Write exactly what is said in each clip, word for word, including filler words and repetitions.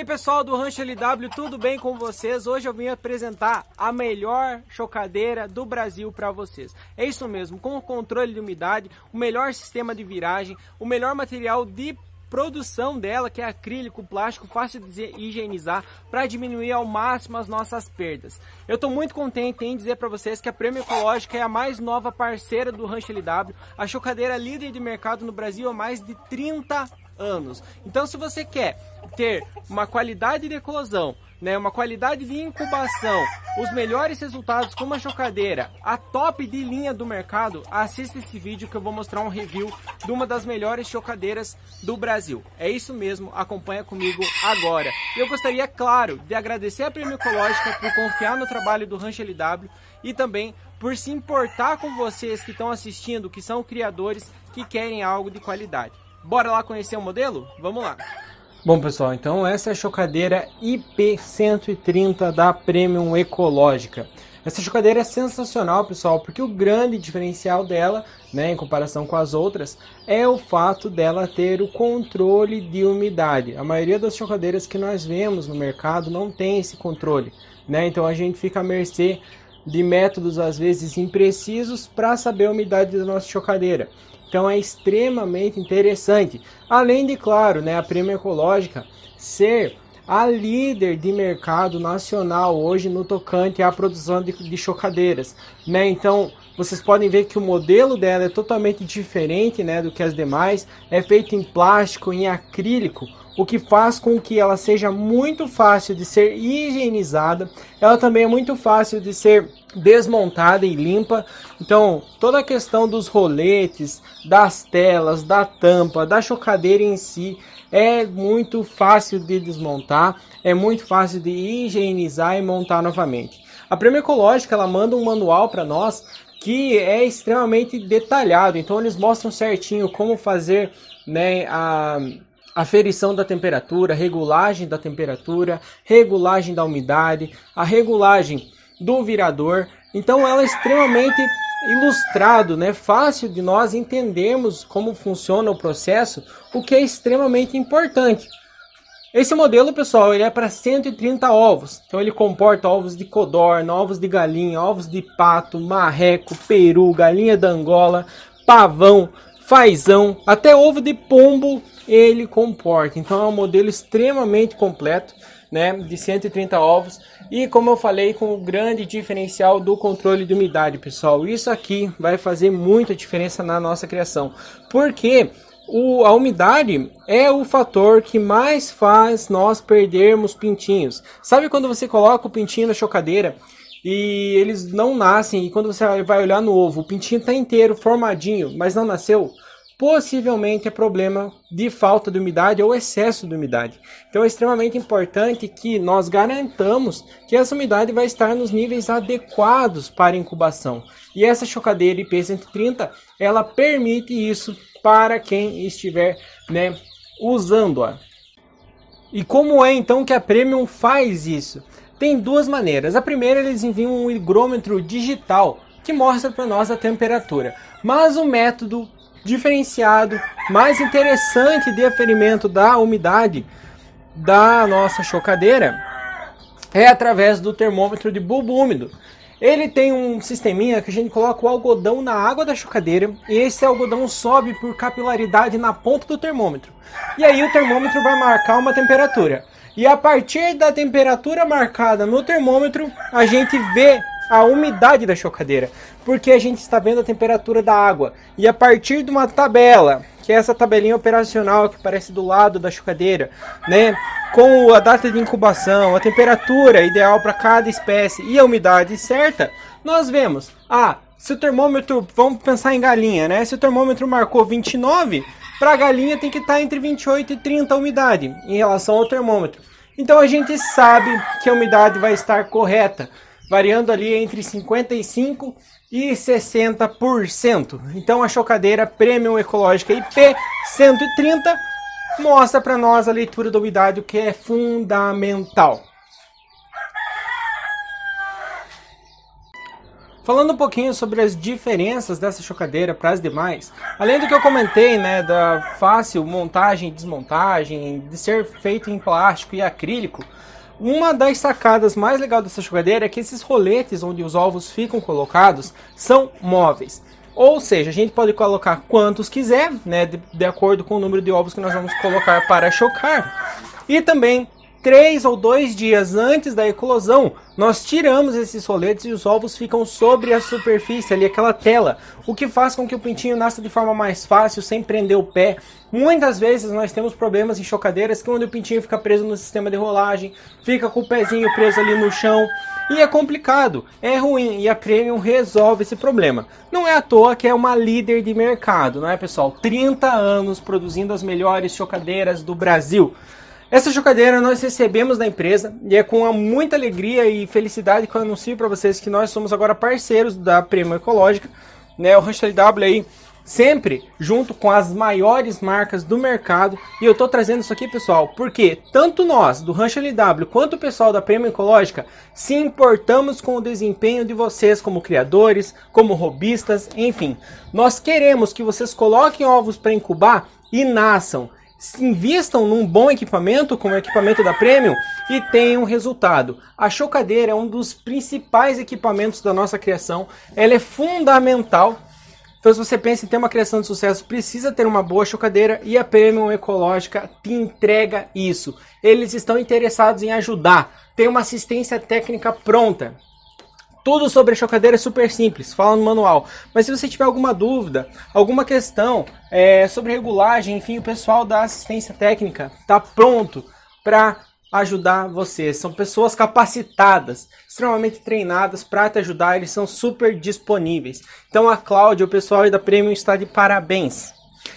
pessoal do Rancho L W, tudo bem com vocês? Hoje eu vim apresentar a melhor chocadeira do Brasil para vocês. É isso mesmo, com o controle de umidade, o melhor sistema de viragem, o melhor material de produção dela, que é acrílico, plástico, fácil de higienizar, para diminuir ao máximo as nossas perdas. Eu estou muito contente em dizer para vocês que a Prêmio Ecológica é a mais nova parceira do Rancho L W, a chocadeira líder de mercado no Brasil há mais de trinta anos. Então, se você quer ter uma qualidade de eclosão, né, uma qualidade de incubação, os melhores resultados com uma chocadeira, a top de linha do mercado, assista esse vídeo que eu vou mostrar um review de uma das melhores chocadeiras do Brasil. É isso mesmo, acompanha comigo agora. Eu gostaria, claro, de agradecer a Prêmio Ecológica por confiar no trabalho do Rancho L W e também por se importar com vocês que estão assistindo, que são criadores, que querem algo de qualidade. Bora lá conhecer o modelo? Vamos lá! Bom pessoal, então essa é a chocadeira I P cento e trinta da Premium Ecológica. Essa chocadeira é sensacional, pessoal, porque o grande diferencial dela, né, em comparação com as outras, é o fato dela ter o controle de umidade. A maioria das chocadeiras que nós vemos no mercado não tem esse controle, né? Então a gente fica à mercê de métodos às vezes imprecisos para saber a umidade da nossa chocadeira. Então é extremamente interessante, além de, claro, né, a Prêmio Ecológica ser a líder de mercado nacional hoje no tocante à produção de, de chocadeiras, né? Então vocês podem ver que o modelo dela é totalmente diferente, né, do que as demais, é feito em plástico, em acrílico, o que faz com que ela seja muito fácil de ser higienizada. Ela também é muito fácil de ser desmontada e limpa. Então toda a questão dos roletes, das telas, da tampa, da chocadeira em si é muito fácil de desmontar, é muito fácil de higienizar e montar novamente. A Prêmio Ecológica ela manda um manual para nós que é extremamente detalhado, então eles mostram certinho como fazer, né, a aferição da temperatura, regulagem da temperatura, regulagem da umidade, a regulagem do virador. Então ela é extremamente ilustrado, né? Fácil de nós entendermos como funciona o processo, o que é extremamente importante. Esse modelo, pessoal, ele é para cento e trinta ovos. Então ele comporta ovos de codorna, ovos de galinha, ovos de pato, marreco, peru, galinha da Angola, pavão, fazão, até ovo de pombo ele comporta. Então é um modelo extremamente completo, né, de cento e trinta ovos, e como eu falei, com o grande diferencial do controle de umidade, pessoal. Isso aqui vai fazer muita diferença na nossa criação, porque o, a umidade é o fator que mais faz nós perdermos pintinhos. Sabe quando você coloca o pintinho na chocadeira e eles não nascem, e quando você vai olhar no ovo, o pintinho está inteiro, formadinho, mas não nasceu? Possivelmente é problema de falta de umidade ou excesso de umidade. Então é extremamente importante que nós garantamos que essa umidade vai estar nos níveis adequados para incubação. E essa chocadeira I P cento e trinta, ela permite isso para quem estiver, né, usando-a. E como é então que a Premium faz isso? Tem duas maneiras. A primeira, eles enviam um higrômetro digital que mostra para nós a temperatura. Mas o método diferenciado, mais interessante de aferimento da umidade da nossa chocadeira é através do termômetro de bulbo úmido. Ele tem um sisteminha que a gente coloca o algodão na água da chocadeira e esse algodão sobe por capilaridade na ponta do termômetro. E aí o termômetro vai marcar uma temperatura. E a partir da temperatura marcada no termômetro, a gente vê a umidade da chocadeira, porque a gente está vendo a temperatura da água. E a partir de uma tabela, que é essa tabelinha operacional que aparece do lado da chocadeira, né, com a data de incubação, a temperatura ideal para cada espécie e a umidade certa, nós vemos, ah, se o termômetro, vamos pensar em galinha, né, se o termômetro marcou vinte e nove, para a galinha tem que estar entre vinte e oito e trinta a umidade em relação ao termômetro. Então a gente sabe que a umidade vai estar correta, variando ali entre cinquenta e cinco por cento e sessenta por cento. Então a chocadeira Premium Ecológica I P cento e trinta mostra para nós a leitura da umidade, o que é fundamental. Falando um pouquinho sobre as diferenças dessa chocadeira para as demais, além do que eu comentei, né, da fácil montagem e desmontagem, de ser feito em plástico e acrílico, uma das sacadas mais legais dessa chocadeira é que esses roletes onde os ovos ficam colocados são móveis. Ou seja, a gente pode colocar quantos quiser, né, de, de acordo com o número de ovos que nós vamos colocar para chocar. E também, três ou dois dias antes da eclosão, nós tiramos esses roletes e os ovos ficam sobre a superfície ali, aquela tela, o que faz com que o pintinho nasça de forma mais fácil, sem prender o pé. Muitas vezes nós temos problemas em chocadeiras que onde o pintinho fica preso no sistema de rolagem, fica com o pezinho preso ali no chão, e é complicado, é ruim, e a Premium resolve esse problema. Não é à toa que é uma líder de mercado, não é, pessoal? trinta anos produzindo as melhores chocadeiras do Brasil. Essa chocadeira nós recebemos da empresa e é com muita alegria e felicidade que eu anuncio para vocês que nós somos agora parceiros da Premium Ecológica, né? O Rancho L W aí sempre junto com as maiores marcas do mercado, e eu tô trazendo isso aqui, pessoal, porque tanto nós do Rancho L W quanto o pessoal da Premium Ecológica se importamos com o desempenho de vocês como criadores, como robistas, enfim. Nós queremos que vocês coloquem ovos para incubar e nasçam. Invistam num bom equipamento, como o equipamento da Premium, e tenham resultado. A chocadeira é um dos principais equipamentos da nossa criação, ela é fundamental. Então, se você pensa em ter uma criação de sucesso, precisa ter uma boa chocadeira, e a Premium Ecológica te entrega isso. Eles estão interessados em ajudar, tem uma assistência técnica pronta. Tudo sobre a chocadeira é super simples, fala no manual. Mas se você tiver alguma dúvida, alguma questão é, sobre regulagem, enfim, o pessoal da assistência técnica está pronto para ajudar você. São pessoas capacitadas, extremamente treinadas para te ajudar, eles são super disponíveis. Então a Cláudia, o pessoal da Premium está de parabéns.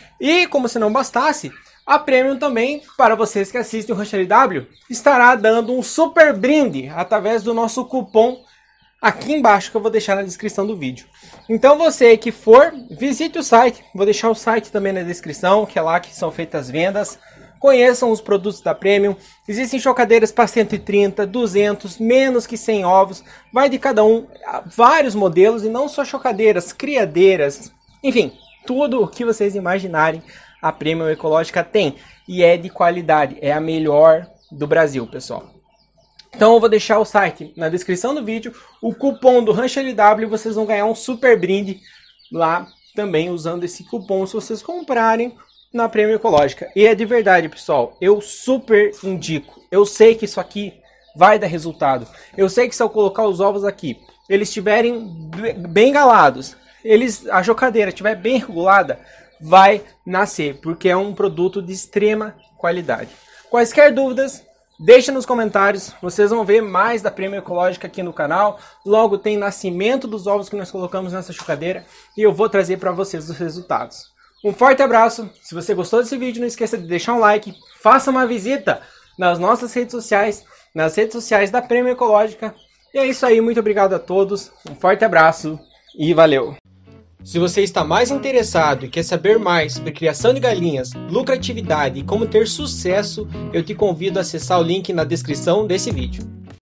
E como se não bastasse, a Premium também, para vocês que assistem o Rancho L W, estará dando um super brinde através do nosso cupom aqui embaixo, que eu vou deixar na descrição do vídeo. Então você que for, visite o site, vou deixar o site também na descrição, que é lá que são feitas as vendas. Conheçam os produtos da Premium, existem chocadeiras para cento e trinta, duzentos, menos que cem ovos, vai de cada um, vários modelos, e não só chocadeiras, criadeiras, enfim, tudo o que vocês imaginarem, a Premium Ecológica tem, e é de qualidade, é a melhor do Brasil, pessoal. Então eu vou deixar o site na descrição do vídeo, o cupom do Rancho L W, vocês vão ganhar um super brinde lá também usando esse cupom se vocês comprarem na Premium Ecológica. E é de verdade, pessoal, eu super indico, eu sei que isso aqui vai dar resultado, eu sei que se eu colocar os ovos aqui, eles estiverem bem galados, eles, a chocadeira estiver bem regulada, vai nascer, porque é um produto de extrema qualidade. Quaisquer dúvidas, deixa nos comentários, vocês vão ver mais da Premium Ecológica aqui no canal. Logo tem nascimento dos ovos que nós colocamos nessa chocadeira e eu vou trazer para vocês os resultados. Um forte abraço, se você gostou desse vídeo não esqueça de deixar um like, faça uma visita nas nossas redes sociais, nas redes sociais da Premium Ecológica. E é isso aí, muito obrigado a todos, um forte abraço e valeu! Se você está mais interessado e quer saber mais sobre criação de galinhas, lucratividade e como ter sucesso, eu te convido a acessar o link na descrição desse vídeo.